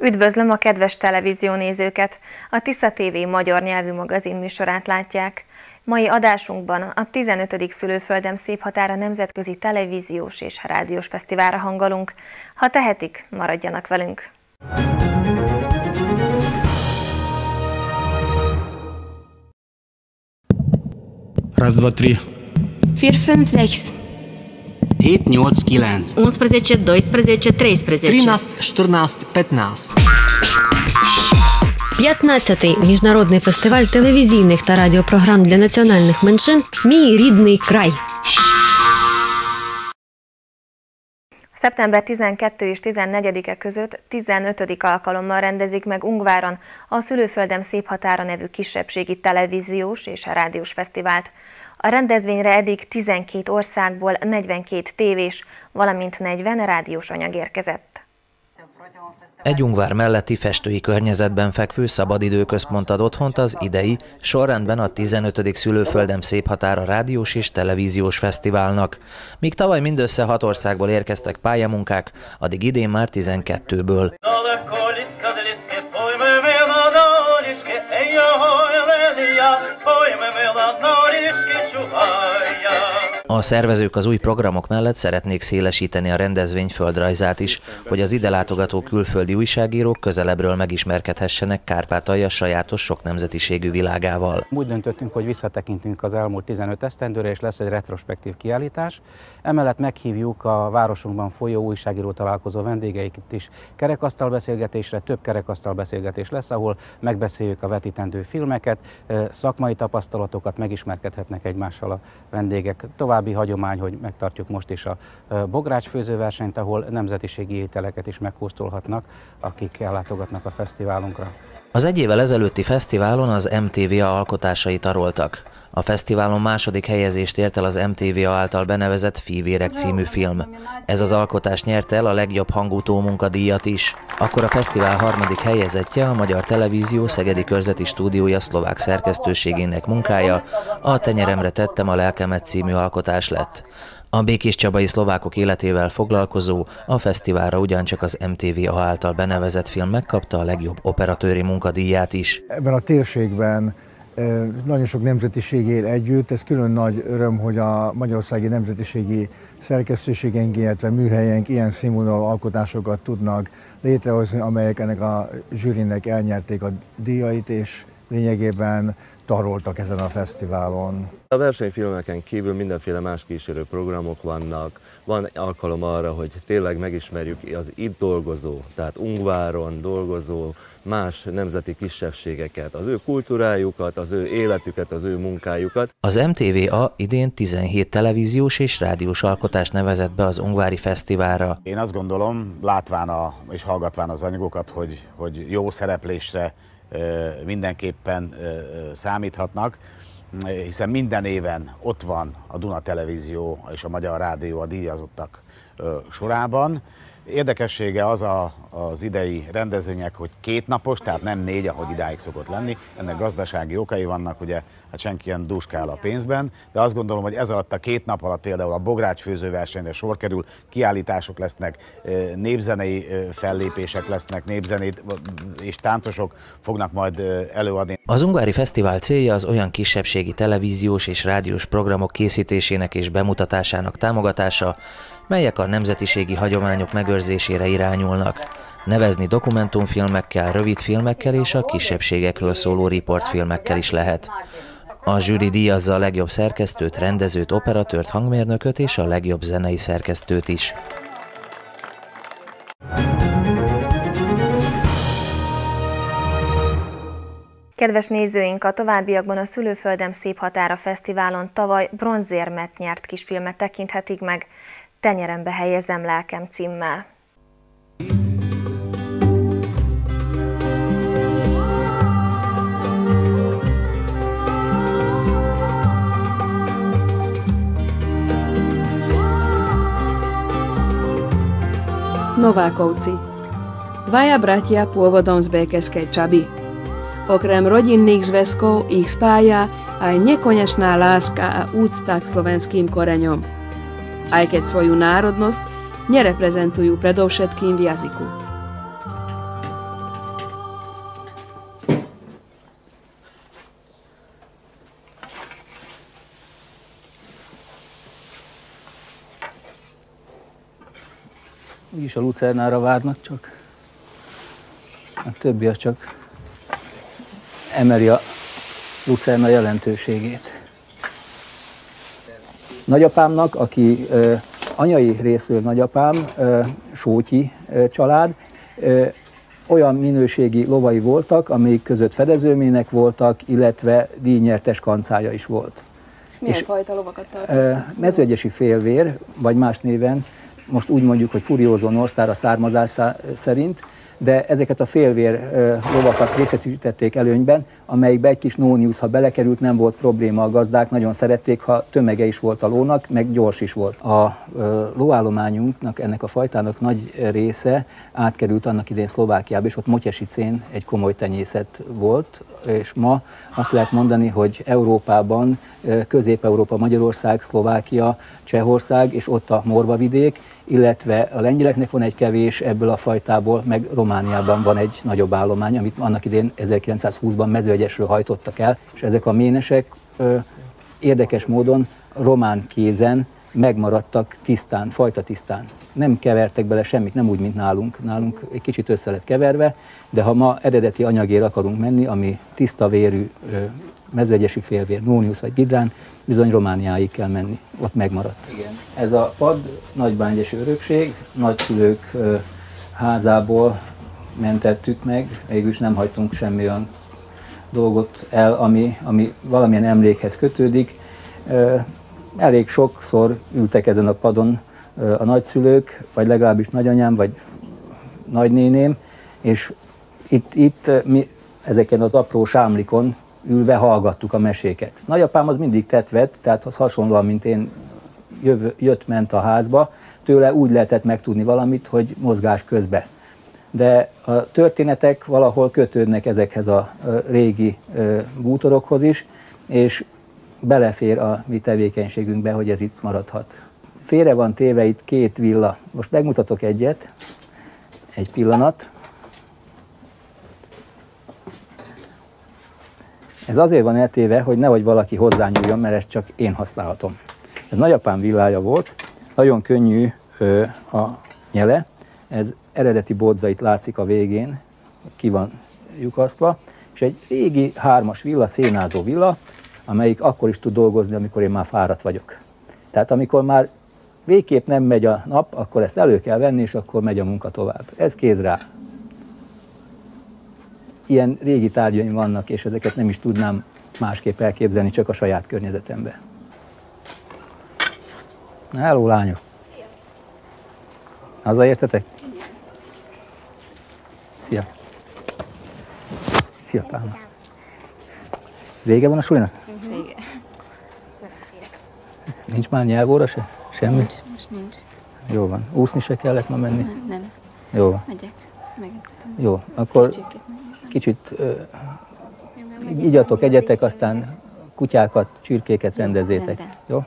Üdvözlöm a kedves televíziónézőket! A Tisza TV magyar nyelvű magazin műsorát látják. Mai adásunkban a 15. Szülőföldem szép határa nemzetközi televíziós és rádiós fesztiválra hangolunk. Ha tehetik, maradjanak velünk! Раз, два, три. 4, 5, 6. 7, 8, 9. 11, 12, 13. 13, 14, 15. 15-й міжнародний фестиваль телевізійних та радіопрограм для національних меншин «Мій рідний край». Szeptember 12 és 14-e között 15. alkalommal rendezik meg Ungváron a Szülőföldem szép határa nevű kisebbségi televíziós és rádiós fesztivált. A rendezvényre eddig 12 országból 42 tévés, valamint 40 rádiós anyag érkezett. Egy Ungvár melletti festői környezetben fekvő szabadidőközpont ad otthont az idei, sorrendben a 15. Szülőföldem szép határa rádiós és televíziós fesztiválnak. Míg tavaly mindössze 6 országból érkeztek pályamunkák, addig idén már 12-ből. A szervezők az új programok mellett szeretnék szélesíteni a rendezvény földrajzát is, hogy az ide látogató külföldi újságírók közelebbről megismerkedhessenek Kárpátalja sajátos sok nemzetiségű világával. Úgy döntöttünk, hogy visszatekintünk az elmúlt 15 esztendőre, és lesz egy retrospektív kiállítás. Emellett meghívjuk a városunkban folyó újságíró találkozó vendégeiket is kerekasztalbeszélgetésre, több kerekasztalbeszélgetés lesz, ahol megbeszéljük a vetítendő filmeket, szakmai tapasztalatokat, megismerkedhetnek egymással a vendégek. További hagyomány, hogy megtartjuk most is a bográcsfőzőversenyt, ahol nemzetiségi ételeket is megkóstolhatnak, akik ellátogatnak a fesztiválunkra. Az egy évvel ezelőtti fesztiválon az MTVA alkotásai taroltak. A fesztiválon második helyezést ért el az MTVA által benevezett Fivérek című film. Ez az alkotás nyerte el a legjobb hangú munkadíjat is. Akkor a fesztivál harmadik helyezettje a Magyar Televízió Szegedi Körzeti Stúdiója szlovák szerkesztőségének munkája, a Tenyeremre tettem a lelkemet című alkotás lett. A békéscsabai szlovákok életével foglalkozó, a fesztiválra ugyancsak az MTVA által benevezett film megkapta a legjobb operatőri munkadíját is. Ebben a térségben nagyon sok nemzetiség él együtt, ez külön nagy öröm, hogy a magyarországi nemzetiségi szerkesztőségeink, illetve műhelyeink ilyen színvonalú alkotásokat tudnak létrehozni, amelyek ennek a zsűrinek elnyerték a díjait, és lényegében taroltak ezen a fesztiválon. A versenyfilmeken kívül mindenféle más kísérő programok vannak, van alkalom arra, hogy tényleg megismerjük az itt dolgozó, tehát Ungváron dolgozó más nemzeti kisebbségeket, az ő kultúrájukat, az ő életüket, az ő munkájukat. Az MTVA idén 17 televíziós és rádiós alkotást nevezett be az Ungvári Fesztiválra. Én azt gondolom, látván és hallgatván az anyagokat, hogy jó szereplésre mindenképpen számíthatnak, hiszen minden éven ott van a Duna Televízió és a Magyar Rádió a díjazottak sorában. Érdekessége az idei rendezvények, hogy 2 napos, tehát nem 4, ahogy idáig szokott lenni. Ennek gazdasági okai vannak, ugye, hát senki ilyen dúskál a pénzben, de azt gondolom, hogy ez alatt a 2 nap alatt például a bográcsfőzőversenyre sor kerül, kiállítások lesznek, népzenei fellépések lesznek, népzenét és táncosok fognak majd előadni. Az Ungvári Fesztivál célja az olyan kisebbségi televíziós és rádiós programok készítésének és bemutatásának támogatása, melyek a nemzetiségi hagyományok megőrzésére irányulnak. Nevezni dokumentumfilmekkel, rövidfilmekkel és a kisebbségekről szóló riportfilmekkel is lehet. A zsűri díjazza a legjobb szerkesztőt, rendezőt, operatőrt, hangmérnököt és a legjobb zenei szerkesztőt is. Kedves nézőink, a továbbiakban a Szülőföldem szép határa fesztiválon tavaly bronzérmet nyert kisfilmet tekinthetik meg, Tenyerembe helyezem lelkem címmel. Novákovci. Dvaja bratia pôvodom z Békeskej Čaby. Okrem rodinných zväzkov ich spája aj nekonečná láska a úcta k slovenským koreňom. Aj keď svoju národnosť nereprezentujú predovšetkým v jazyku. úgyis a lucernára várnak, csak a többi az csak emeli a lucerna jelentőségét. Nagyapámnak, aki anyai részről nagyapám, Sótyi család, olyan minőségi lovai voltak, amelyik között fedezőmének voltak, illetve díjnyertes kancája is volt. Milyen fajta lovakat tartottak? Mezőegyesi félvér, vagy más néven, most úgy mondjuk, hogy Furiózó Norsztár a származás szerint, de ezeket a félvér lovakat részesítették előnyben, amelyikbe egy kis nóniusz, ha belekerült, nem volt probléma, a gazdák nagyon szerették, ha tömege is volt a lónak, meg gyors is volt. A lóállományunknak, ennek a fajtának nagy része átkerült annak idején Szlovákiába, és ott Motyesicén egy komoly tenyészet volt, és ma azt lehet mondani, hogy Európában, Közép-Európa, Magyarország, Szlovákia, Csehország, és ott a Morvavidék, illetve a lengyeleknek van egy kevés ebből a fajtából, meg Romániában van egy nagyobb állomány, amit annak idén 1920-ban Mezőegyesről hajtottak el, és ezek a ménesek érdekes módon román kézen megmaradtak tisztán, fajta tisztán. Nem kevertek bele semmit, nem úgy, mint nálunk. Nálunk egy kicsit össze lett keverve, de ha ma eredeti anyagért akarunk menni, ami tiszta vérű mezőegyesi félvér, nóniusz vagy gidrán, bizony Romániáig kell menni, ott megmaradt. Igen. Ez a pad nagybánygyesi örökség, nagyszülők házából mentettük meg, végülis nem hagytunk semmi olyan dolgot el, ami valamilyen emlékhez kötődik. Elég sokszor ültek ezen a padon a nagyszülők, vagy legalábbis nagyanyám, vagy nagynéném, és itt mi ezeken az apró sámlikon ülve hallgattuk a meséket. Nagyapám az mindig tetvet, tehát az hasonlóan, mint én jött-ment a házba, tőle úgy lehetett megtudni valamit, hogy mozgás közben. De a történetek valahol kötődnek ezekhez a régi bútorokhoz is, és belefér a mi tevékenységünkbe, hogy ez itt maradhat. Félre van téve itt két villa. Most megmutatok egyet, egy pillanat. Ez azért van eltéve, hogy nehogy valaki hozzányúljon, mert ezt csak én használhatom. Ez nagyapám villája volt, nagyon könnyű a nyele, ez eredeti bodzait látszik a végén, ki van lyukasztva, és egy régi 3-as villa, szénázó villa, amelyik akkor is tud dolgozni, amikor én már fáradt vagyok. Tehát amikor már végképp nem megy a nap, akkor ezt elő kell venni, és akkor megy a munka tovább. Ez kéz rá. Ilyen régi tárgyaim vannak, és ezeket nem is tudnám másképp elképzelni, csak a saját környezetemben. Na, hello, lányok! Hazaértetek? Szia! Szia, Pálma! Vége van a sulinak? Vége. Nincs már nyelvóra se? Semmi? Nincs, most nincs. Jó van. Úszni se kellett ma menni? Nem. Jó van. Megyek. Megengedtem. Jó, akkor kicsit igyatok, egyetek, aztán kutyákat, csirkéket rendezzétek. Jó?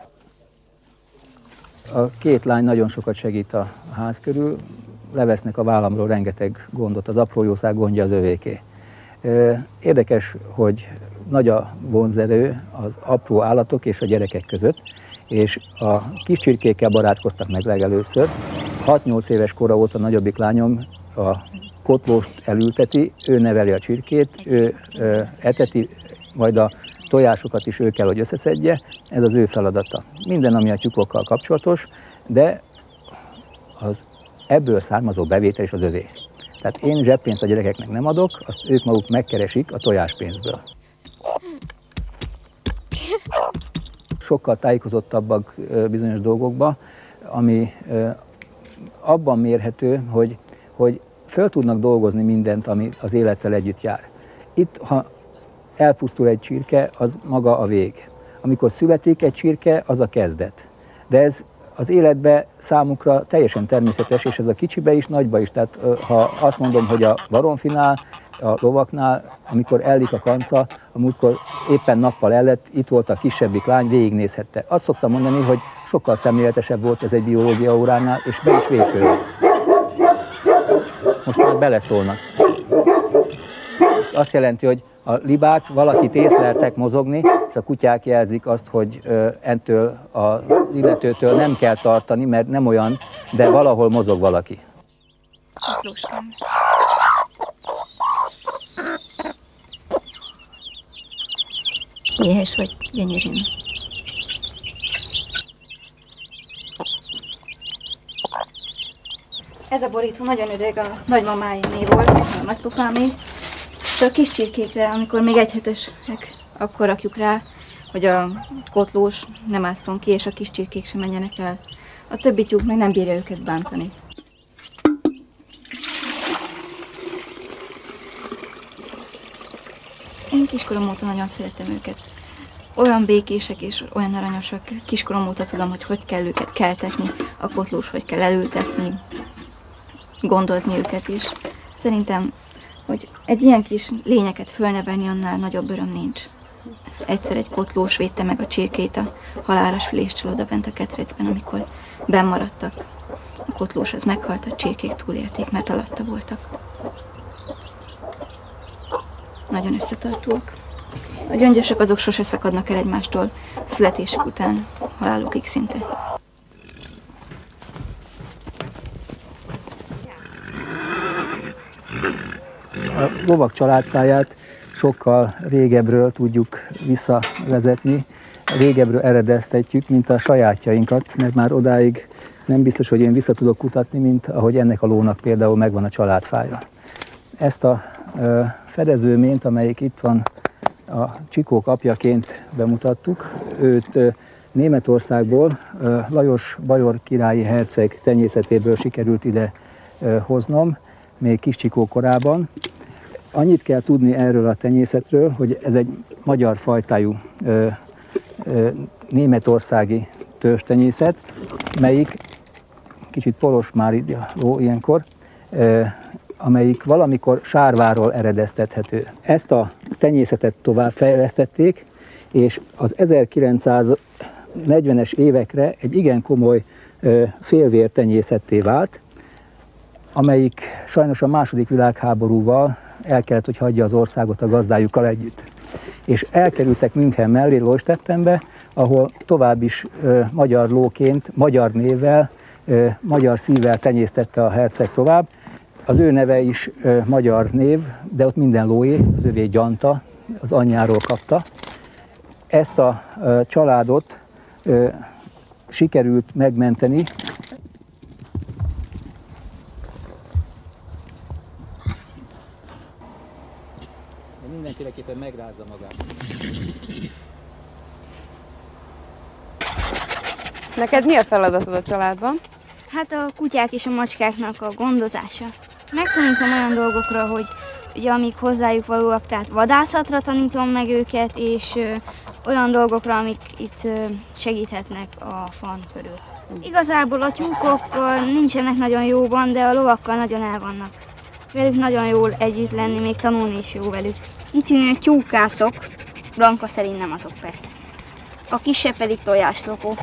A két lány nagyon sokat segít a ház körül, levesznek a vállamról rengeteg gondot, az apró jószág gondja az övéké. Érdekes, hogy nagy a vonzerő az apró állatok és a gyerekek között, és a kis csirkékkel barátkoztak meg legelőször. 6-8 éves kora óta nagyobbik lányom a kotlóst elülteti, ő neveli a csirkét, ő eteti, majd a tojásokat is ő kell, hogy összeszedje, ez az ő feladata. Minden, ami a tyúkokkal kapcsolatos, de az ebből származó bevétel is az övé. Tehát én zseppénzt a gyerekeknek nem adok, azt ők maguk megkeresik a tojáspénzből. Sokkal tájékozottabbak bizonyos dolgokba, ami abban mérhető, hogy föl tudnak dolgozni mindent, ami az élettel együtt jár. Itt, ha elpusztul egy csirke, az maga a vég. Amikor születik egy csirke, az a kezdet. De ez az életben számukra teljesen természetes, és ez a kicsibe is, nagyba is. Tehát ha azt mondom, hogy a baromfinál, a lovaknál, amikor ellik a kanca, amikor éppen nappal ellett, itt volt a kisebbik lány, végignézhette. Azt szoktam mondani, hogy sokkal szemléletesebb volt ez egy biológia óránál, és be is végsőről. Most már beleszólnak. Azt jelenti, hogy A libák valakit észleltek mozogni, és a kutyák jelzik azt, hogy ettől az illetőtől nem kell tartani, mert nem olyan, de valahol mozog valaki. Miklóskám. Éhes vagy, gyönyörűn. Ez a borító nagyon öreg, a nagymamáimé volt, a nagypapámé. A kis csirkékre, amikor még egyhetesek, akkor rakjuk rá, hogy a kotlós nem ásszon ki, és a kis csirkék sem menjenek el. A többi tyúk meg nem bírja őket bántani. Én kiskorom óta nagyon szeretem őket. Olyan békések és olyan aranyosak. Kiskorom óta tudom, hogy kell őket keltetni, a kotlós hogy kell elültetni, gondozni őket is. Szerintem, hogy egy ilyen kis lényeket fölnevelni, annál nagyobb öröm nincs. Egyszer egy kotlós védte meg a csirkét a halálos füléstől odabent a ketrecben, amikor bennmaradtak. A kotlós az meghalt, a csirkék túlélték, mert alatta voltak. Nagyon összetartóak. A gyöngyösök azok sose szakadnak el egymástól, születésük után halálukig szinte. A lovak családfáját sokkal régebről tudjuk visszavezetni, régebről eredeztetjük, mint a sajátjainkat, mert már odáig nem biztos, hogy én vissza tudok kutatni, mint ahogy ennek a lónak például megvan a családfája. Ezt a fedezőményt, amelyik itt van, a Csikók apjaként bemutattuk. Őt Németországból, Lajos bajor királyi herceg tenyészetéből sikerült ide hoznom, még Kis Csikó korában. Annyit kell tudni erről a tenyészetről, hogy ez egy magyar fajtájú németországi törzstenyészet, melyik kicsit poros már így a ló ilyenkor, amelyik valamikor Sárváról eredeztethető. Ezt a tenyészetet továbbfejlesztették, és az 1940-es évekre egy igen komoly félvértenyészetté vált, amelyik sajnos a II. Világháborúval el kellett, hogy hagyja az országot a gazdájukkal együtt. És elkerültek München mellé, Leutstettenbe, ahol tovább is magyar lóként, magyar névvel, magyar szívvel tenyésztette a herceg tovább. Az ő neve is magyar név, de ott minden lóé, az övé Gyanta, az anyjáról kapta. Ezt a családot sikerült megmenteni. De mindenféleképpen megrázza magát. Neked mi a feladatod a családban? Hát a kutyák és a macskáknak a gondozása. Megtanítom olyan dolgokra, hogy ugye, amik hozzájuk valóak, tehát vadászatra tanítom meg őket, és olyan dolgokra, amik itt segíthetnek a farm körül. Igazából a tyúkokkal nincsenek nagyon jóban, de a lovakkal nagyon el vannak. Velük nagyon jól együtt lenni, még tanulni is jó velük. Kitűnő tyúkászok, Blanka szerint nem azok persze. A kisebb pedig tojáslopó.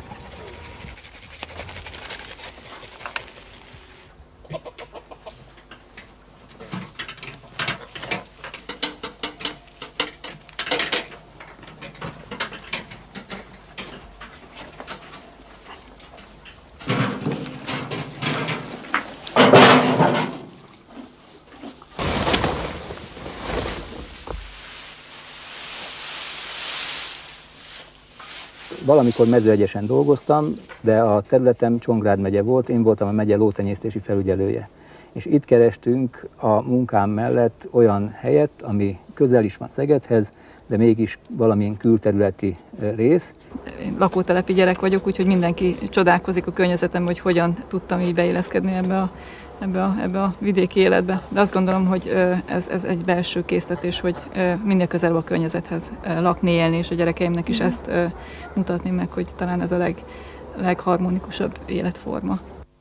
Valamikor Mezőegyesen dolgoztam, de a területem Csongrád megye volt, én voltam a megye lótenyésztési felügyelője. És itt kerestünk a munkám mellett olyan helyet, ami közel is van Szegedhez, de mégis valamilyen külterületi rész. Én lakótelepi gyerek vagyok, úgyhogy mindenki csodálkozik a környezetemben, hogy hogyan tudtam így beilleszkedni ebbe a vidéki életbe. De azt gondolom, hogy ez egy belső késztetés, hogy minél közelebb a környezethez lakni, élni, és a gyerekeimnek is ezt mutatni meg, hogy talán ez a legharmonikusabb életforma.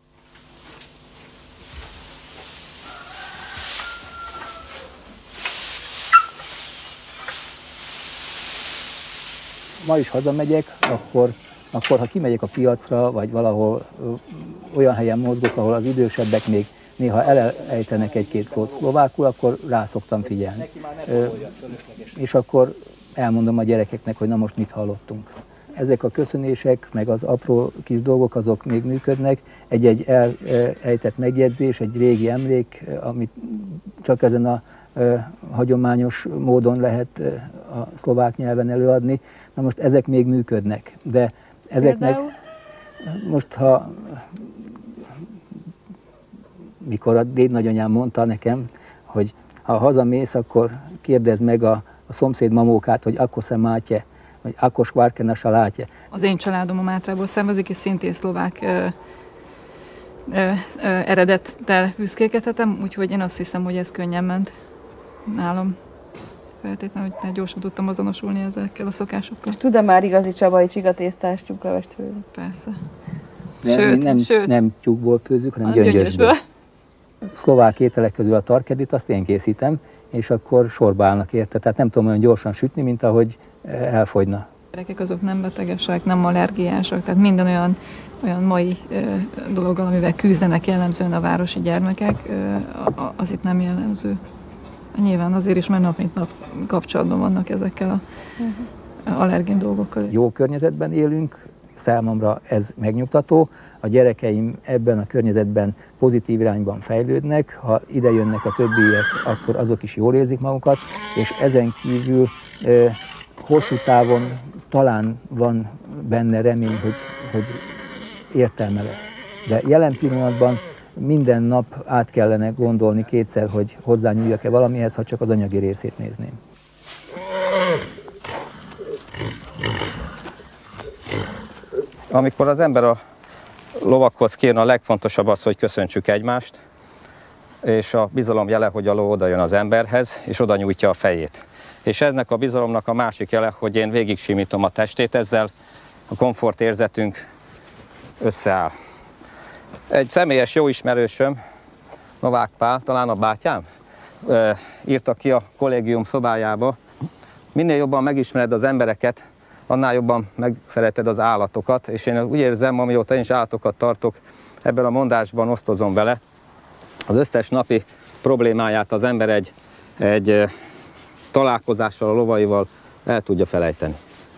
Ma is hazamegyek, akkor ha kimegyek a piacra, vagy valahol olyan helyen mozgok, ahol az idősebbek még néha elejtenek egy-két szót szlovákul, akkor rá szoktam figyelni. És akkor elmondom a gyerekeknek, hogy na most mit hallottunk. Ezek a köszönések, meg az apró kis dolgok, azok még működnek. Egy-egy elejtett megjegyzés, egy régi emlék, amit csak ezen a hagyományos módon lehet a szlovák nyelven előadni. Na most ezek még működnek, de ezeknek most, mikor a dédnagyanyám mondta nekem, hogy ha hazamész, akkor kérdezd meg a szomszéd mamókát, hogy akkor se máte, vagy akkor skvárkena se látja. Az én családom a Mátrából származik, és szintén szlovák eredettel büszkélkedhetem, úgyhogy én azt hiszem, hogy ez könnyen ment nálam. Feltétlenül, hogy gyorsan tudtam azonosulni ezekkel a szokásokkal. És tud-e már igazi csabai csigatésztás tyúklevest főzni? Persze. Sőt, nem tyúkból főzzük, hanem gyöngyösből. Szlovák ételek közül a tarkedit, azt én készítem, és akkor sorba állnak érte. Tehát nem tudom olyan gyorsan sütni, mint ahogy elfogyna. A gyerekek azok nem betegesek, nem allergiások, tehát minden olyan mai dologgal, amivel küzdenek jellemzően a városi gyermekek, az itt nem jellemző. Nyilván azért is, mert nap mint nap kapcsolatban vannak ezekkel a allergén dolgokkal. Jó környezetben élünk, számomra ez megnyugtató. A gyerekeim ebben a környezetben pozitív irányban fejlődnek, ha ide jönnek a többiek, akkor azok is jól érzik magukat, és ezen kívül hosszú távon talán van benne remény, hogy értelme lesz. De jelen pillanatban minden nap át kellene gondolni kétszer, hogy hozzányúljak-e valamihez, ha csak az anyagi részét nézném. Amikor az ember a lovakhoz kijön, a legfontosabb az, hogy köszöntsük egymást, és a bizalom jele, hogy a ló oda jön az emberhez, és oda nyújtja a fejét. És ennek a bizalomnak a másik jele, hogy én végig simítom a testét, ezzel a komfortérzetünk összeáll. Egy személyes jó ismerősöm, Novák Pál, talán a bátyám, írta ki a kollégium szobájába, minél jobban megismered az embereket, annál jobban megszereted az állatokat, és én úgy érzem, amióta én is állatokat tartok, ebben a mondásban osztozom vele. Az összes napi problémáját az ember egy találkozással a lovaival el tudja felejteni.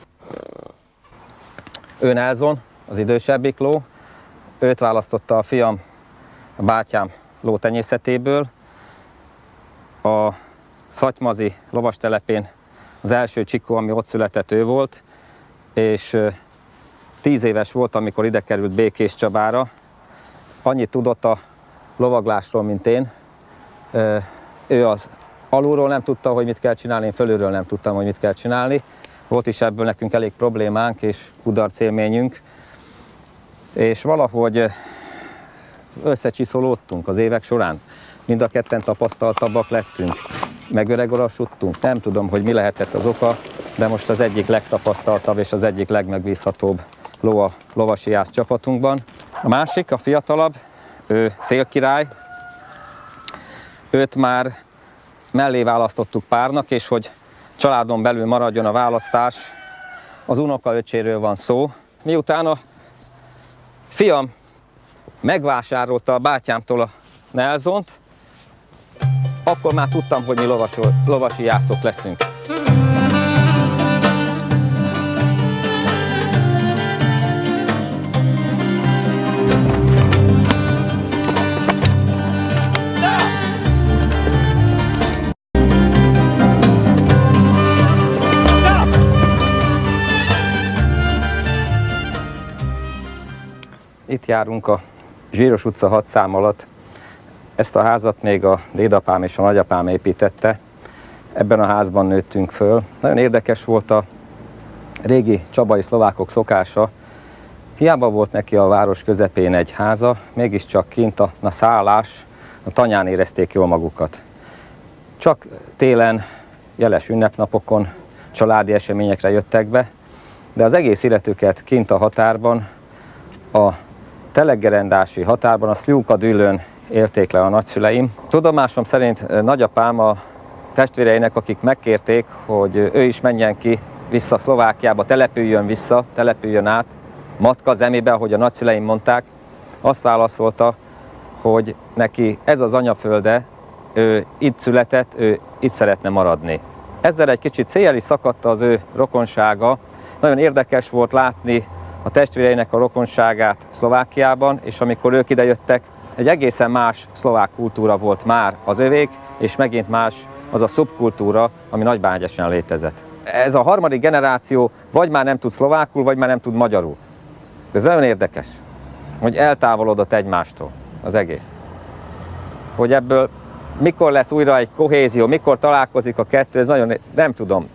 Ő Nelson, az idősebbik ló, őt választotta a fiam, a bátyám lótenyészetéből. A Szatymazi lovastelepén az első csikó, ami ott született, ő volt, és 10 éves volt, amikor ide került Békés Csabára. Annyit tudott a lovaglásról, mint én. Ő az alulról nem tudta, hogy mit kell csinálni, én fölülről nem tudtam, hogy mit kell csinálni. Volt is ebből nekünk elég problémánk és kudarcélményünk. És valahogy összecsiszolódtunk az évek során. Mind a ketten tapasztaltabbak lettünk, megöregorosodtunk. Nem tudom, hogy mi lehetett az oka, de most az egyik legtapasztaltabb és az egyik legmegbízhatóbb ló a lovasiász csapatunkban. A másik, a fiatalabb, ő Szélkirály. Őt már mellé választottuk párnak, és hogy családon belül maradjon a választás, az unokaöcséről van szó. Miután a fiam megvásárolta a bátyámtól a Nelsont, akkor már tudtam, hogy mi lovasi jászok leszünk. Itt járunk a Zsíros utca 6 szám alatt. Ezt a házat még a dédapám és a nagyapám építette. Ebben a házban nőttünk föl. Nagyon érdekes volt a régi csabai szlovákok szokása. Hiába volt neki a város közepén egy háza, mégiscsak kint a szállás, a tanyán érezték jól magukat. Csak télen, jeles ünnepnapokon, családi eseményekre jöttek be, de az egész életüket kint a határban, a teleggerendási határban, a Szliúka-Dűlőn élték le a nagyszüleim. Tudomásom szerint nagyapám a testvéreinek, akik megkérték, hogy ő is menjen ki vissza Szlovákiába, települjön át, Matka zemébe, ahogy a nagyszüleim mondták, azt válaszolta, hogy neki ez az anyafölde, ő itt született, ő itt szeretne maradni. Ezzel egy kicsit széjjel is szakadta az ő rokonsága. Nagyon érdekes volt látni a testvéreinek a rokonságát Szlovákiában, és amikor ők idejöttek, egy egészen más szlovák kultúra volt már az övék, és megint más az a szubkultúra, ami Nagybányegyesen létezett. Ez a harmadik generáció vagy már nem tud szlovákul, vagy már nem tud magyarul. Ez nagyon érdekes, hogy eltávolodott egymástól az egész. Hogy ebből mikor lesz újra egy kohézió, mikor találkozik a kettő, ez nagyon nem tudom.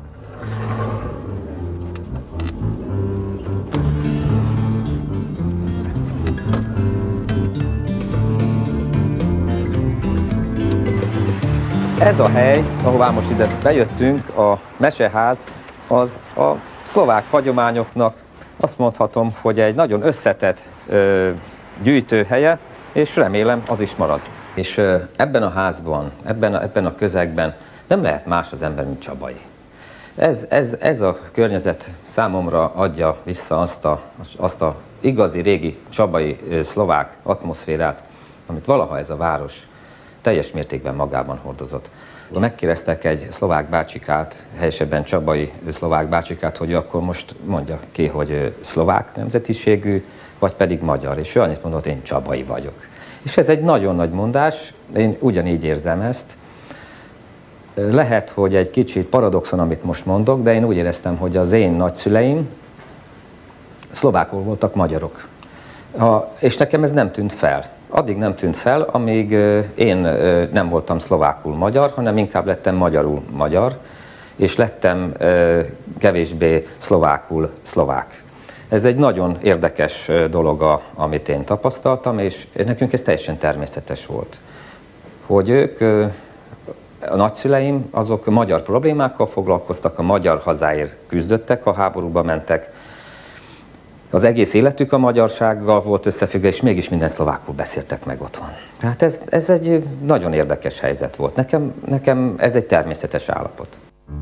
Ez a hely, ahová most ide bejöttünk, a meseház, az a szlovák hagyományoknak azt mondhatom, hogy egy nagyon összetett gyűjtőhelye, és remélem az is marad. És ebben a házban, ebben a közegben nem lehet más az ember, mint Csabai. Ez a környezet számomra adja vissza azt a igazi, régi csabai szlovák atmoszférát, amit valaha ez a város teljes mértékben magában hordozott. Megkérdeztek egy szlovák bácsikát, helyesebben csabai szlovák bácsikát, hogy akkor most mondja ki, hogy szlovák nemzetiségű, vagy pedig magyar. És ő annyit mondott, én csabai vagyok. És ez egy nagyon nagy mondás, én ugyanígy érzem ezt. Lehet, hogy egy kicsit paradoxon, amit most mondok, de én úgy éreztem, hogy az én nagyszüleim szlovákul voltak magyarok. És nekem ez nem tűnt fel. Addig nem tűnt fel, amíg én nem voltam szlovákul magyar, hanem inkább lettem magyarul magyar, és lettem kevésbé szlovákul szlovák. Ez egy nagyon érdekes dolog, amit én tapasztaltam, és nekünk ez teljesen természetes volt. Hogy ők, a nagyszüleim, azok magyar problémákkal foglalkoztak, a magyar hazáért küzdöttek, ha háborúba mentek. Az egész életük a magyarsággal volt összefüggve, és mégis minden szlovákul beszéltek meg otthon. Tehát ez egy nagyon érdekes helyzet volt. Nekem ez egy természetes állapot.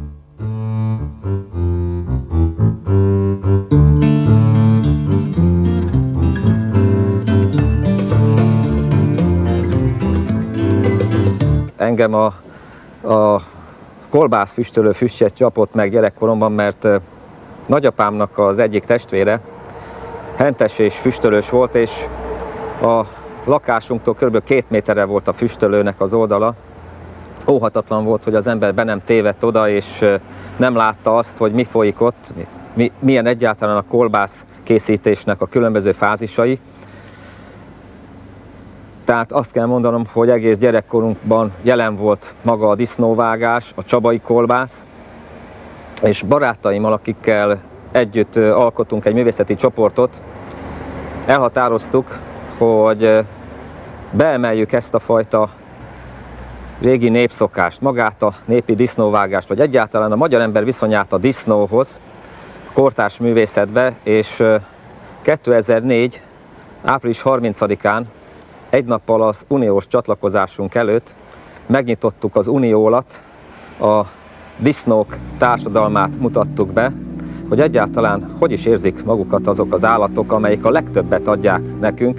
Engem a kolbászfüstölő füstje csapott meg gyerekkoromban, mert nagyapámnak az egyik testvére hentes és füstölős volt, és a lakásunktól kb. 2 méterre volt a füstölőnek az oldala. Óhatatlan volt, hogy az ember be nem tévedt oda, és nem látta azt, hogy mi folyik ott, milyen egyáltalán a kolbász készítésnek a különböző fázisai. Tehát azt kell mondanom, hogy egész gyerekkorunkban jelen volt maga a disznóvágás, a csabai kolbász, és barátaimmal, akikkel együtt alkotunk egy művészeti csoportot, elhatároztuk, hogy beemeljük ezt a fajta régi népszokást, magát a népi disznóvágást, vagy egyáltalán a magyar ember viszonyát a disznóhoz, a kortárs művészetbe, és 2004. április 30-án, egy nappal az uniós csatlakozásunk előtt megnyitottuk az uniólat, a disznók társadalmát mutattuk be, hogy egyáltalán hogy is érzik magukat azok az állatok, amelyek a legtöbbet adják nekünk.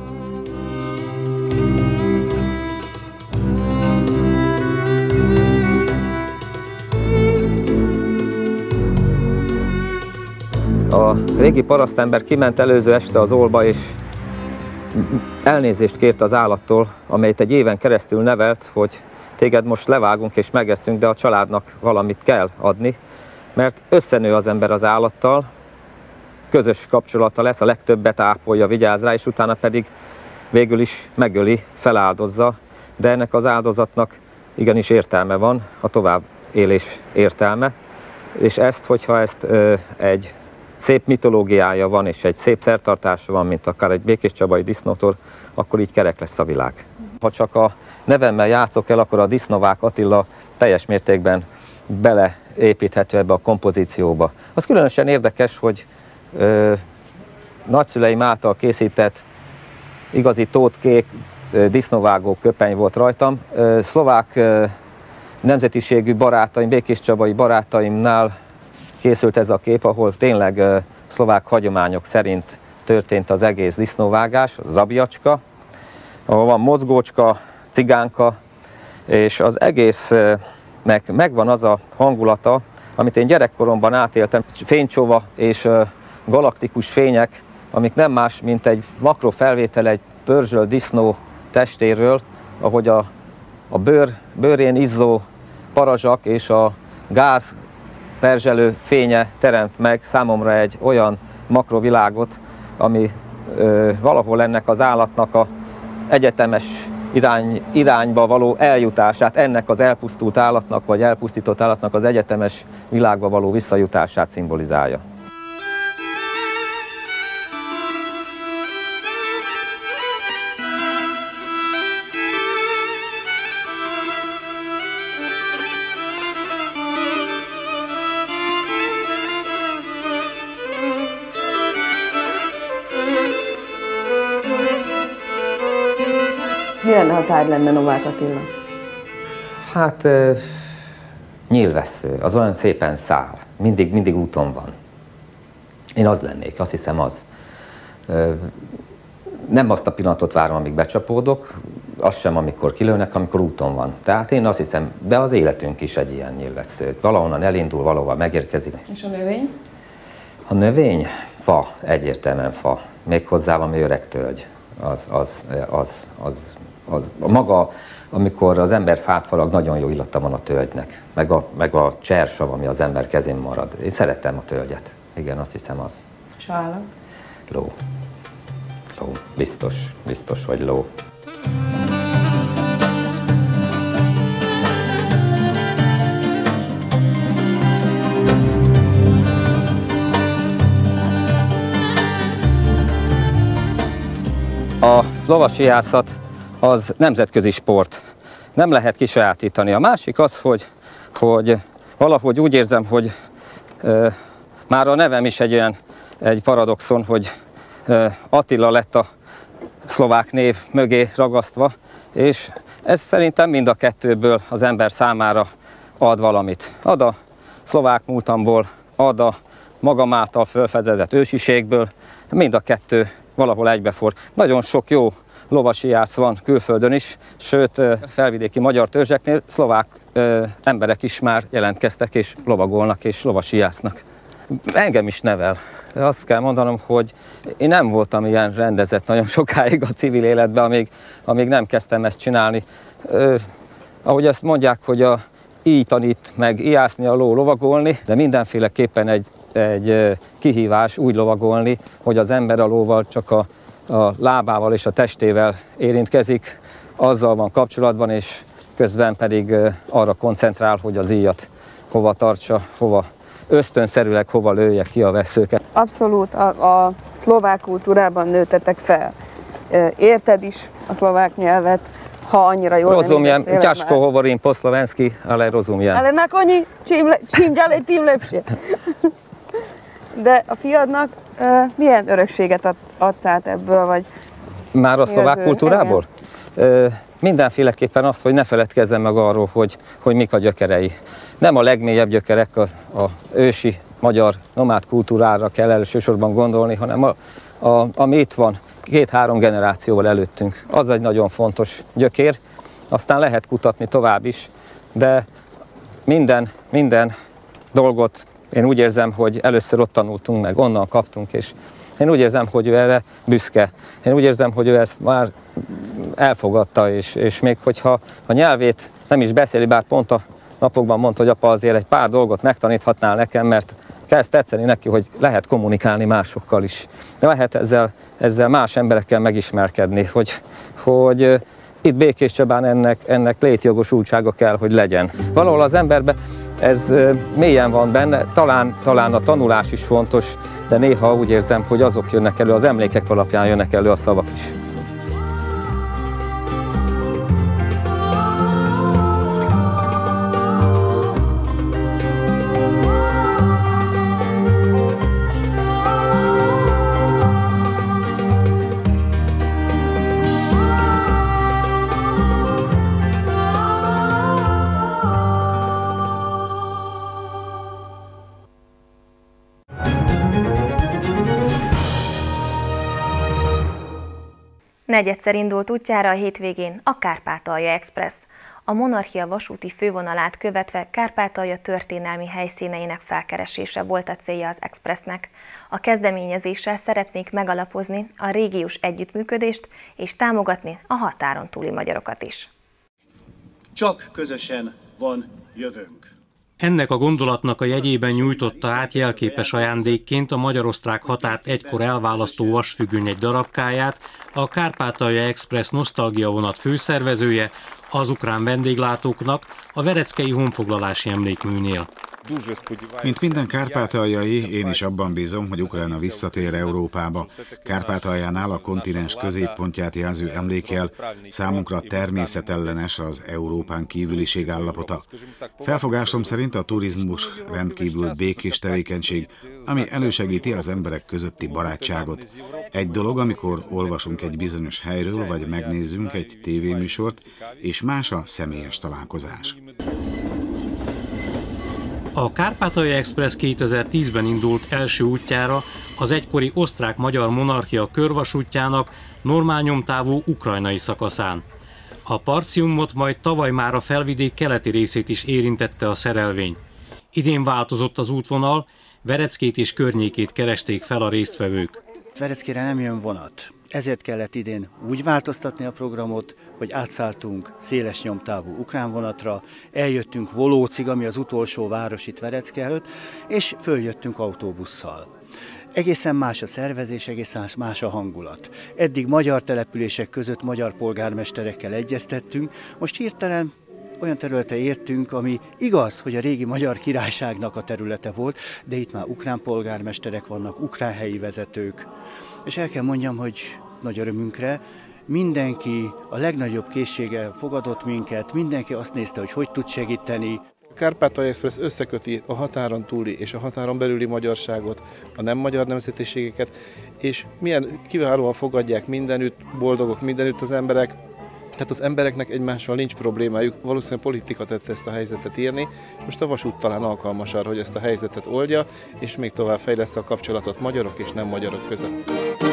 A régi parasztember kiment előző este az Ólba, és elnézést kért az állattól, amelyet egy éven keresztül nevelt, hogy téged most levágunk és megeszünk, de a családnak valamit kell adni, mert összenő az ember az állattal, közös kapcsolata lesz, a legtöbbet ápolja, vigyáz rá, és utána pedig végül is megöli, feláldozza, de ennek az áldozatnak igenis értelme van, a továbbélés értelme, és hogyha ezt egy szép mitológiája van, és egy szép szertartása van, mint akár egy békéscsabai disznótor, akkor így kerek lesz a világ. Ha csak a nevemmel játszok el, akkor a Disznóvák Attila teljes mértékben beleépíthető ebbe a kompozícióba. Az különösen érdekes, hogy nagyszüleim által készített igazi tótkék disznóvágó köpeny volt rajtam. Szlovák nemzetiségű barátaim, békéscsabai barátaimnál készült ez a kép, ahol tényleg szlovák hagyományok szerint történt az egész disznóvágás, a zabjacska. ahol van mozgócska, cigánka, és az egésznek megvan az a hangulata, amit én gyerekkoromban átéltem, fénycsova és galaktikus fények, amik nem más, mint egy makrofelvétel egy pörzsölt disznó testéről, ahogy a bőrén izzó parazsak és a gáz perzselő fénye teremt meg számomra egy olyan makrovilágot, ami valahol ennek az állatnak a egyetemes irányba való eljutását, ennek az elpusztult állatnak vagy elpusztított állatnak az egyetemes világba való visszajutását szimbolizálja. Mi lenne, ha tárgy lenne Novák Attila? Hát nyílvessző, az olyan szépen száll, mindig úton van. Én az lennék, azt hiszem az. Nem azt a pillanatot várom, amíg becsapódok, az sem, amikor kilőnek, amikor úton van. Tehát én azt hiszem, de az életünk is egy ilyen nyílvessző. Valahonnan elindul, valahova megérkezik. És a növény? A növény? Fa, egyértelműen fa. Méghozzá valami öreg tölgy. Maga, amikor az ember fát farag, nagyon jó illata van a tölgynek, meg a csersav, ami az ember kezén marad. Én szeretem a tölgyet. Igen, azt hiszem az. És állat? Ló. Ló. Biztos, hogy ló. A lovasiászat az nemzetközi sport. Nem lehet kisajátítani. A másik az, hogy valahogy úgy érzem, hogy már a nevem is egy paradoxon, hogy Attila lett a szlovák név mögé ragasztva, és ez szerintem mind a kettőből az ember számára ad valamit. Ad a szlovák múltamból, ad a magam által felfedezett ősiségből, mind a kettő valahol egybefor. Nagyon sok jó lovasiász van külföldön is, sőt felvidéki magyar törzseknél szlovák emberek is már jelentkeztek és lovagolnak és lovasiásznak. Engem is nevel. Azt kell mondanom, hogy én nem voltam ilyen rendezett nagyon sokáig a civil életben, amíg nem kezdtem ezt csinálni. Ahogy ezt mondják, hogy így tanít meg ijászni a ló lovagolni, de mindenféleképpen egy kihívás úgy lovagolni, hogy az ember a lóval csak a lábával és a testével érintkezik, azzal van kapcsolatban, és közben pedig arra koncentrál, hogy az íjat hova tartsa, ösztönszerűleg hova lője ki a vesszőket. Abszolút a szlovák kultúrában nőttetek fel. Érted is a szlovák nyelvet, ha annyira jól rozumiem, nem ciężko hovorim po slovenski, ale rozumiem. Ale na koni čím ďalej, tím lepšie. De a fiadnak milyen örökséget adsz át ebből, vagy? Már a szlovák kultúrából? Mindenféleképpen azt, hogy ne feledkezzem meg arról, hogy mik a gyökerei. Nem a legmélyebb gyökerek, az ősi magyar nomád kultúrára kell elsősorban gondolni, hanem ami itt van 2-3 generációval előttünk. Az egy nagyon fontos gyökér, aztán lehet kutatni tovább is, de minden dolgot én úgy érzem, hogy először ott tanultunk meg, onnan kaptunk, és én úgy érzem, hogy ő erre büszke. Én úgy érzem, hogy ő ezt már elfogadta, és még hogyha a nyelvét nem is beszéli, bár pont a napokban mondta, hogy apa, azért egy pár dolgot megtaníthatnál nekem, mert kezd tetszeni neki, hogy lehet kommunikálni másokkal is. De lehet ezzel más emberekkel megismerkedni, hogy itt Békés Csabán ennek létjogosultsága kell, hogy legyen. Valahol az emberben ez mélyen van benne, talán a tanulás is fontos, de néha úgy érzem, hogy azok jönnek elő, az emlékek alapján jönnek elő a szavak is. Negyedszer indult útjára a hétvégén a Kárpátalja Express. A Monarchia vasúti fővonalát követve Kárpátalja történelmi helyszíneinek felkeresése volt a célja az Expressnek. A kezdeményezéssel szeretnék megalapozni a régiós együttműködést és támogatni a határon túli magyarokat is. Csak közösen van jövőnk. Ennek a gondolatnak a jegyében nyújtotta át jelképes ajándékként a magyar-osztrák határt egykor elválasztó vasfüggöny egy darabkáját a Kárpátalja Express nosztalgia vonat főszervezője az ukrán vendéglátóknak a vereckei honfoglalási emlékműnél. Mint minden kárpátaljai, én is abban bízom, hogy Ukrajna visszatér Európába. Kárpátaljánál a kontinens középpontját jelző emlékjel számunkra természetellenes az Európán kívüliség állapota. Felfogásom szerint a turizmus rendkívül békés tevékenység, ami elősegíti az emberek közötti barátságot. Egy dolog, amikor olvasunk egy bizonyos helyről, vagy megnézzünk egy tévéműsort, és más a személyes találkozás. A Kárpátalja Express 2010-ben indult első útjára az egykori osztrák-magyar monarchia körvasútjának normál nyomtávú ukrajnai szakaszán. A Partiumot majd tavaly már a felvidék keleti részét is érintette a szerelvény. Idén változott az útvonal, Vereckét és környékét keresték fel a résztvevők. Vereckére nem jön vonat. Ezért kellett idén úgy változtatni a programot, hogy átszálltunk széles nyomtávú ukrán vonatra, eljöttünk Volócig, ami az utolsó város itt Verecke előtt, és följöttünk autóbusszal. Egészen más a szervezés, egészen más a hangulat. Eddig magyar települések között magyar polgármesterekkel egyeztettünk, most hirtelen olyan területre értünk, ami igaz, hogy a régi Magyar Királyságnak a területe volt, de itt már ukrán polgármesterek vannak, ukrán helyi vezetők. És el kell mondjam, hogy nagy örömünkre mindenki a legnagyobb készséggel fogadott minket, mindenki azt nézte, hogy tud segíteni. A Kárpátalja Express összeköti a határon túli és a határon belüli magyarságot, a nem magyar nemzetiségeket, és milyen kiválóan fogadják mindenütt, boldogok mindenütt az emberek. Tehát az embereknek egymással nincs problémájuk, valószínűleg politika tette ezt a helyzetet írni, és most a vasút talán alkalmas arra, hogy ezt a helyzetet oldja, és még tovább fejleszte a kapcsolatot magyarok és nem magyarok között.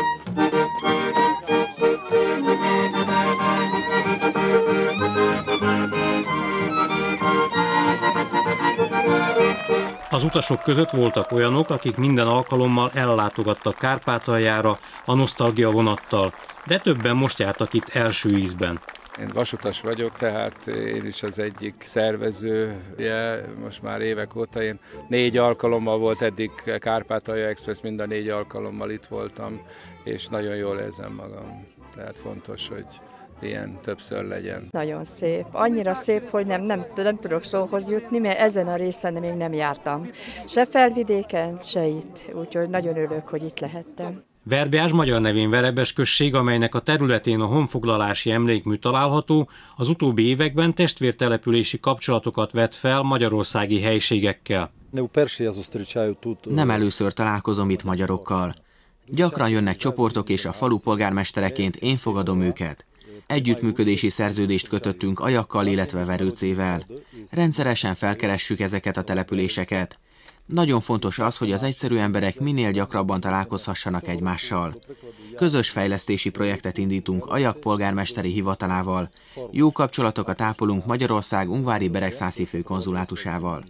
Az utasok között voltak olyanok, akik minden alkalommal ellátogattak Kárpátaljára a nosztalgia vonattal, de többen most jártak itt első ízben. Én vasutas vagyok, tehát én is az egyik szervezője, most már évek óta. Én 4 alkalommal volt eddig Kárpátalja Express, mind a 4 alkalommal itt voltam, és nagyon jól érzem magam. Tehát fontos, hogy ilyen többször legyen. Nagyon szép. Annyira szép, hogy nem tudok szóhoz jutni, mert ezen a részen még nem jártam. Se felvidéken, se itt. Úgyhogy nagyon örülök, hogy itt lehettem. Verbeás magyar nevén Verebes község, amelynek a területén a honfoglalási emlékmű található, az utóbbi években testvértelepülési kapcsolatokat vett fel magyarországi helységekkel. Nem először találkozom itt magyarokkal. Gyakran jönnek csoportok, és a falu polgármestereként én fogadom őket. Együttműködési szerződést kötöttünk Ajakkal, illetve Verőcével. Rendszeresen felkeressük ezeket a településeket. Nagyon fontos az, hogy az egyszerű emberek minél gyakrabban találkozhassanak egymással. Közös fejlesztési projektet indítunk Ajak polgármesteri hivatalával. Jó kapcsolatokat ápolunk Magyarország ungvári Beregszászi főkonzulátusával.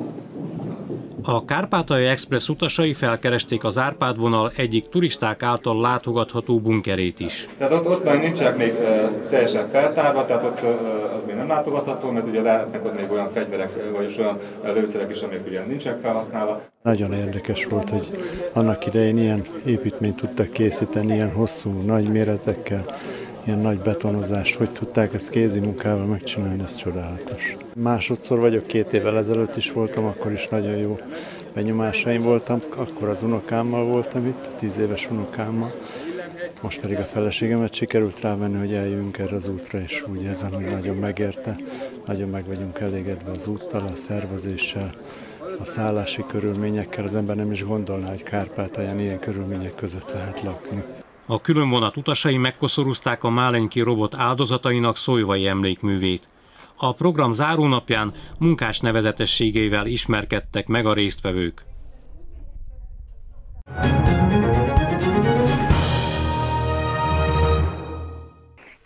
A Kárpátalja Express utasai felkeresték az Árpád vonal egyik turisták által látogatható bunkerét is. Tehát ott még nincsenek még teljesen feltárva, tehát ott az még nem látogatható, mert ugye lehetnek ott még olyan fegyverek, vagy olyan lőszerek is, amik ugye nincsenek felhasználva. Nagyon érdekes volt, hogy annak idején ilyen építményt tudtak készíteni, ilyen hosszú, nagy méretekkel, ilyen nagy betonozást, hogy tudták ezt kézi munkával megcsinálni, ez csodálatos. Másodszor vagyok, 2 évvel ezelőtt is voltam, akkor is nagyon jó benyomásaim voltam, akkor az unokámmal voltam itt, 10 éves unokámmal, most pedig a feleségemet sikerült rávenni, hogy eljöjjünk erre az útra, és úgy érzem, hogy nagyon megérte, nagyon meg vagyunk elégedve az úttal, a szervezéssel, a szállási körülményekkel, az ember nem is gondolná, hogy Kárpátalján ilyen körülmények között lehet lakni. A különvonat utasai megkoszorúzták a Málenki robot áldozatainak szolyvai emlékművét. A program zárónapján munkás nevezetességeivel ismerkedtek meg a résztvevők.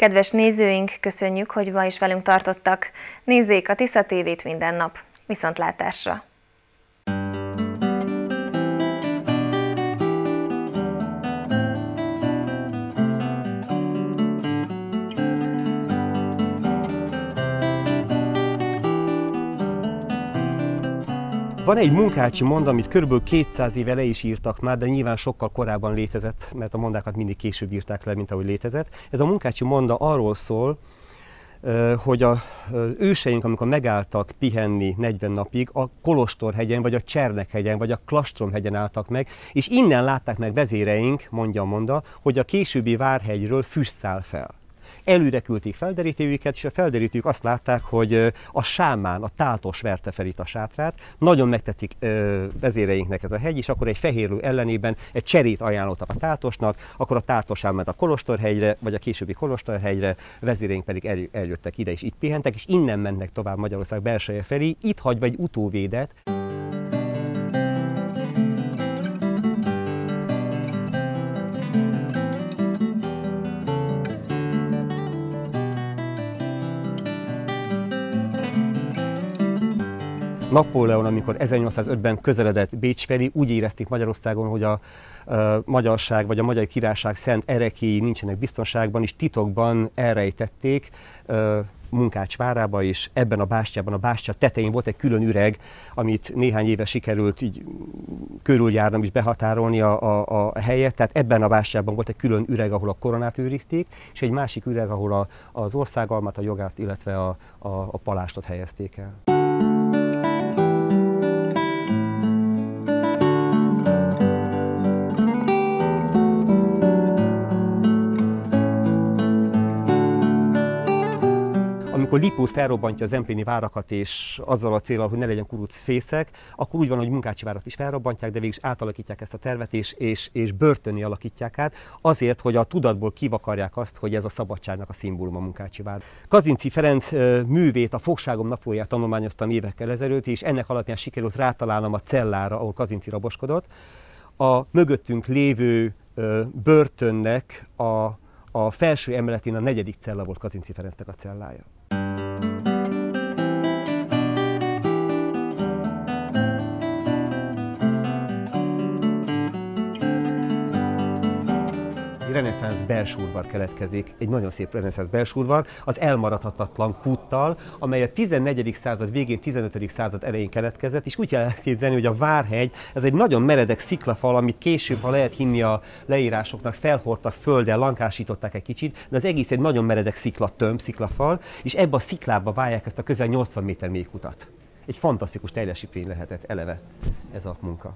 Kedves nézőink, köszönjük, hogy ma is velünk tartottak. Nézzék a Tisza TV-t minden nap. Viszontlátásra! Van egy munkácsi monda, amit kb. 200 éve le is írtak már, de nyilván sokkal korábban létezett, mert a mondákat mindig később írták le, mint ahogy létezett. Ez a munkácsi monda arról szól, hogy az őseink, amikor megálltak pihenni 40 napig, a Kolostorhegyen, vagy a Csernekhegyen, vagy a Klastromhegyen álltak meg, és innen látták meg vezéreink, mondja a monda, hogy a későbbi Várhegyről füst száll fel. Előre küldték felderítőjüket, és a felderítőjük azt látták, hogy a sámán, a táltos verte fel itt a sátrát. Nagyon megtetszik vezéreinknek ez a hegy, és akkor egy fehérlő ellenében egy cserét ajánlottak a táltosnak, akkor a táltos elment a Kolostorhegyre, vagy a későbbi Kolostorhegyre, vezéreink pedig eljöttek ide, és itt pihentek, és innen mennek tovább Magyarország belseje felé, itt hagyva egy utóvédet. Napóleon, amikor 1805-ben közeledett Bécs felé, úgy érezték Magyarországon, hogy a magyarság vagy a magyar királyság szent erekéi nincsenek biztonságban, és titokban elrejtették Munkács várába, és ebben a bástyában, a bástya tetején volt egy külön üreg, amit néhány éve sikerült így körüljárnom is behatárolni a helyet. Tehát ebben a bástyában volt egy külön üreg, ahol a koronát őrizték, és egy másik üreg, ahol az országalmat, a jogát, illetve a palástot helyezték el. Amikor Lipót felrobbantja az empléni várakat, és azzal a céllal, hogy ne legyen kurucfészek, akkor úgy van, hogy Munkácsi várat is felrobbantják, de végül is átalakítják ezt a tervet, és börtönné alakítják át, azért, hogy a tudatból kivakarják azt, hogy ez a szabadságnak a szimbóluma Munkácsi vár. Kazinczy Ferenc művét, a Fogságom naplóját tanulmányoztam évekkel ezelőtt, és ennek alapján sikerült rátalálnom a cellára, ahol Kazinczy raboskodott. A mögöttünk lévő börtönnek a felső emeletén a 4. cella volt Kazinczy Ferencnek a cellája. Reneszánsz belsúrvar keletkezik, egy nagyon szép reneszánsz belsúrvar, az elmaradhatatlan kúttal, amely a 14. század végén, 15. század elején keletkezett, és úgy kell elképzelni, hogy a Várhegy, ez egy nagyon meredek sziklafal, amit később, ha lehet hinni a leírásoknak, felhordtak földdel, lankásították egy kicsit, de az egész egy nagyon meredek sziklatömb, sziklafal, és ebbe a sziklába vágják ezt a közel 80 méter mély kutat. Egy fantasztikus teljesítmény lehetett eleve ez a munka.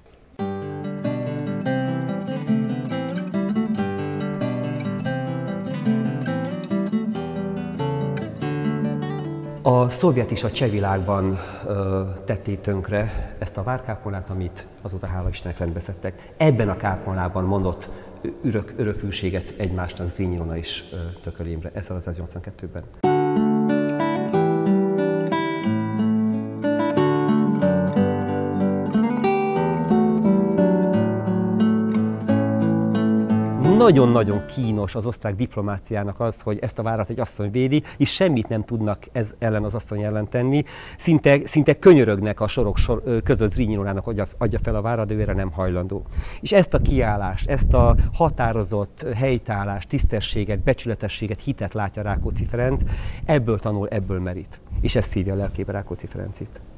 A szovjet és a cseh világban tették tönkre ezt a várkápolnát, amit azóta hála Istennek rendbeszedtek. Ebben a kápolnában mondott örökülséget egymásnak Zrínyi Ilona és Tököli Imre 1982-ben. Nagyon-nagyon kínos az osztrák diplomáciának az, hogy ezt a várat egy asszony védi, és semmit nem tudnak ez ellen az asszony ellen tenni. Szinte könyörögnek a sorok között Zrínyi Ilonának, hogy adja fel a várat, de ő erre nem hajlandó. És ezt a kiállást, ezt a határozott helytállást, tisztességet, becsületességet, hitet látja Rákóczi Ferenc, ebből tanul, ebből merít. És ezt szívja a lelkébe Rákóczi Ferencit.